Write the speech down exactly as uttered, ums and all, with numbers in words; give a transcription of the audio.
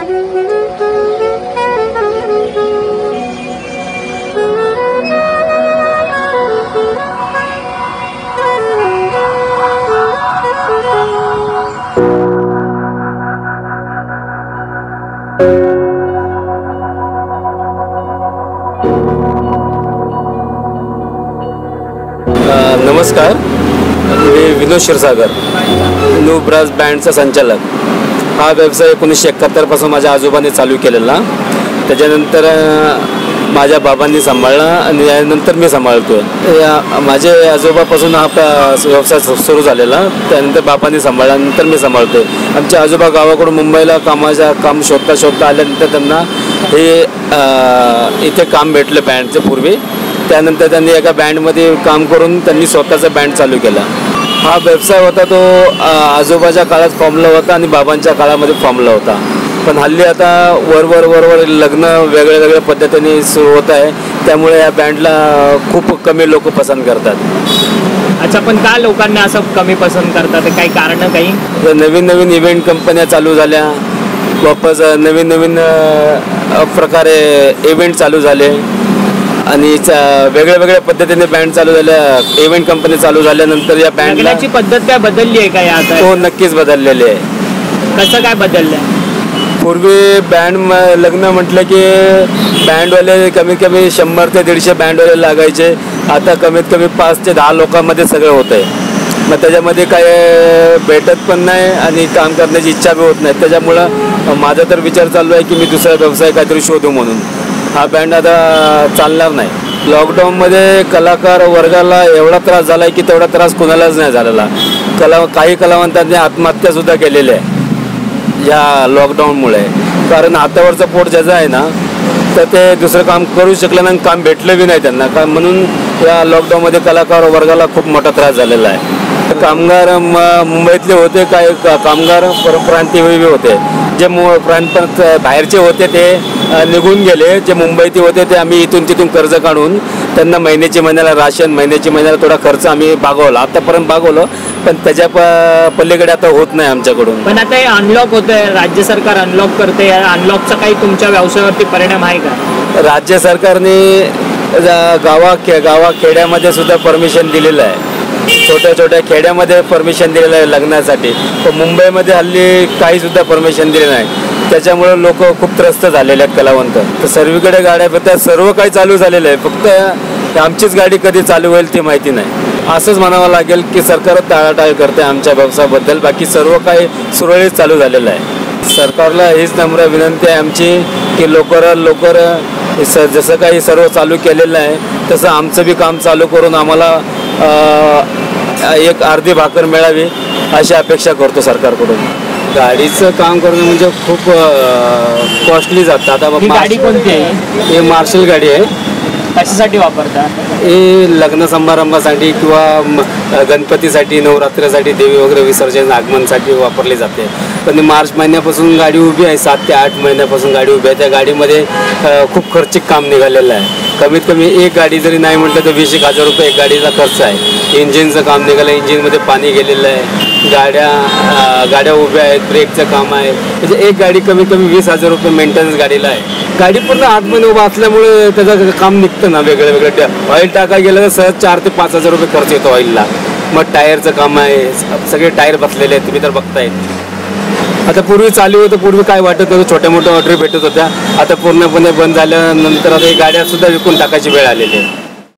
नमस्कार, मी Vinod Kshirsagar, new brass बँडचा संचालक। हा व्यवसाय एकोणीसशे एकाहत्तर पासून माझ्या आजोबांनी चालू केलेला, त्याच्यानंतर माझ्या बाबांनी सांभाळला आणि यानंतर मी सांभाळतो। माझे आजोबापासून हा व्यवसाय सुरू झालेला, त्यानंतर बाबांनी सांभाळल्यानंतर मी सांभाळतो। आमचे आजोबा गावाकडून मुंबईला कामाचा काम शोधता शोधता आल्यानंतर त्यांना हे इथे काम भेटलं बँडचे पूर्वी। त्यानंतर त्यांनी एका बँडमध्ये काम करून त्यांनी स्वतःचा बँड चालू केला। हा व्यवसाय होता तो आजोबाच्या काळात फॉर्मला होता आणि बाबांच्या काळामध्ये फॉर्मला होता, पण हल्ली आता वरवर वरवर लग्न वेगळ्या वेगळ्या पद्धतीने सुरू होत आहे, त्यामुळे या बँडला खूप कमी लोक पसंत करतात। अच्छा, पण का लोकांना असं कमी पसंत करतात? काही कारण? काही नवीन नवीन इव्हेंट कंपन्या चालू झाल्या, वापस नवीन नवीन प्रकारे इव्हेंट चालू झाले आणि वेगळ्या वेगळ्या पद्धतीने बँड चालू झाल्या, इव्हेंट कंपनी चालू झाल्यानंतर या बँडची पद्धत काय बदलली आहे का? यात हो, नक्कीच बदललेली आहे। कसं काय बदललं? पूर्वी बँड लग्न म्हटलं की बँडवाले कमीत कमी शंभर ते दीडशे बँडवाले लागायचे, आता कमीत कमी पाच ते दहा लोकांमध्ये सगळं होतं आहे। मग त्याच्यामध्ये काय भेटत पण नाही आणि काम करण्याची इच्छा बी होत नाही, त्याच्यामुळं माझा तर विचार चालू आहे की मी दुसरा व्यवसाय काहीतरी शोधू म्हणून। हा बँड आता चालणार नाही। लॉकडाऊनमध्ये कलाकार वर्गाला एवढा त्रास झाला आहे की तेवढा त्रास कोणालाच नाही झालेला। कला काही कलावंतांनी आत्महत्यासुद्धा केलेली आहे या लॉकडाऊनमुळे, कारण हातावरचं पोट ज्याचं आहे ना, तर ते दुसरं काम करू शकलं नाही, काम भेटलं बी नाही त्यांना का, म्हणून या लॉकडाऊनमध्ये कलाकार वर्गाला खूप मोठा त्रास झालेला आहे। कामगार मुंबईतले होते, काही कामगार परप्रांतीय होते, जे प्रांत बाहेरचे होते ते निघून गेले, जे मुंबईत होते ते आम्ही इथून तिथून कर्ज काढून त्यांना महिन्याची महिन्याला राशन, महिन्याची महिन्याला थोडा खर्च आम्ही भागवला, आतापर्यंत भागवलं, पण त्याच्या प पलीकडे आता होत नाही आमच्याकडून। पण आता हे अनलॉक होतंय, राज्य सरकार अनलॉक करते, अनलॉकचा काही तुमच्या व्यवसायावरती परिणाम आहे का? राज्य सरकारने गावा खे गावा खेड्यामध्ये सुद्धा परमिशन दिलेलं आहे, छोट्या छोट्या खेड्यामध्ये परमिशन दिलेलं आहे लग्नासाठी, पण मुंबईमध्ये हल्ली काहीसुद्धा परमिशन दिले नाही, त्याच्यामुळे लोक खूप त्रस्त झालेले आहेत कलावंत। तर सर्वीकडे गाड्या फिरतात, सर्व काही चालू झालेलं आहे, फक्त आमचीच गाडी कधी चालू होईल ती माहिती नाही। असंच म्हणावं लागेल की सरकार टाळाटाळ करते आमच्या व्यवसायाबद्दल, बाकी सर्व काही सुरळीत चालू झालेलं आहे। सरकारला हीच नम्र विनंती आहे आमची की लवकरात लवकर जसं काही सर्व चालू केलेलं आहे तसं आमचं बी काम चालू करून आम्हाला एक अर्धी भाकर मिळावी अशी अपेक्षा करतो सरकारकडून। गाडीचं काम करणं म्हणजे खूप कॉस्टली जातं। आता गाडी कोणती आहे? हे मार्शल गाडी आहे। कशासाठी वापरता? हे लग्न समारंभासाठी किंवा गणपतीसाठी, नवरात्रीसाठी, देवी वगैरे विसर्जन आगमनसाठी वापरली जाते। पण मार्च महिन्यापासून गाडी उभी आहे, सात ते आठ महिन्यापासून गाडी उभी आहे। त्या गाडीमध्ये खूप खर्चिक काम निघालेलं आहे। कमीत कमी एक गाडी जरी नाही म्हटलं तर वीस एक हजार रुपये एक गाडीचा खर्च आहे। इंजिनचं काम निघालं, इंजिनमध्ये पाणी गेलेलं आहे, गाड्या गाड्या उभ्या आहेत, ब्रेकचं काम आहे, म्हणजे एक गाडी कमीत कमी वीस हजार रुपये मेंटेनन्स गाडीला आहे। गाडी पूर्ण आतमध्ये उभा असल्यामुळे त्याचं काम निघतं ना, वेगळं वेगळं ऑइल टाकायला गेलं तर सहज चार ते पाच हजार रुपये खर्च येतो ऑइलला। मग टायरचं काम आहे, सगळे टायर बसलेले आहेत, तुम्ही तर बघताय। आता पूर्वी चालू होतं, पूर्वी काय वाटत नव्हतं, छोट्या मोठ्या ऑर्डर भेटत होत्या, आता पूर्णपणे बंद झाल्यानंतर आता ही गाड्या सुद्धा विकून टाकायची वेळ आलेली आहे।